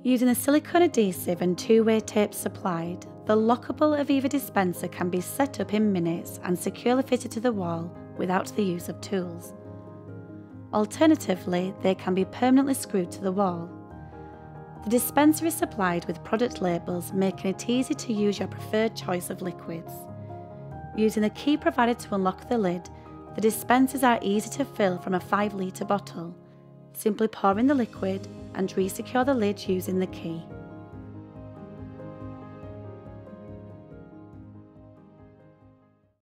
Using a silicone adhesive and two-way tape supplied, the lockable Aviva dispenser can be set up in minutes and securely fitted to the wall without the use of tools. Alternatively, they can be permanently screwed to the wall. The dispenser is supplied with product labels, making it easy to use your preferred choice of liquids. Using the key provided to unlock the lid, the dispensers are easy to fill from a 5-litre bottle. Simply pour in the liquid and re-secure the lid using the key.